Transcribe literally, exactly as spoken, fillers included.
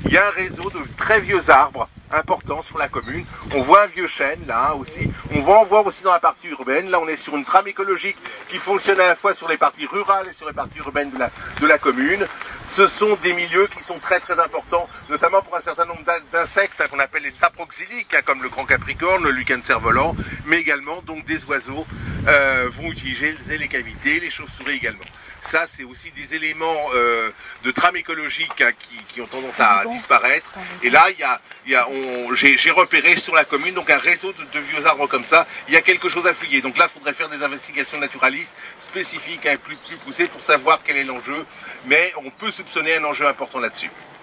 il y a un réseau de très vieux arbres importants sur la commune. On voit un vieux chêne là aussi. On va en voir aussi dans la partie urbaine. Là, on est sur une trame écologique qui fonctionne à la fois sur les parties rurales et sur les parties urbaines de la, de la commune. Ce sont des milieux qui sont très très importants, notamment pour un certain nombre d'insectes hein, qu'on appelle les saproxyliques, hein, comme le grand capricorne, le lichen cerf-volant, mais également donc des oiseaux euh, vont utiliser les cavités, les chauves-souris également. Ça, c'est aussi des éléments euh, de trame écologique hein, qui, qui ont tendance à disparaître. Et là, il y a, il y a, j'ai repéré sur la commune donc un réseau de, de vieux arbres comme ça. Il y a quelque chose à fouiller. Donc là, il faudrait faire des investigations naturalistes spécifiques, hein, plus, plus poussées pour savoir quel est l'enjeu. Mais on peut soupçonner un enjeu important là-dessus.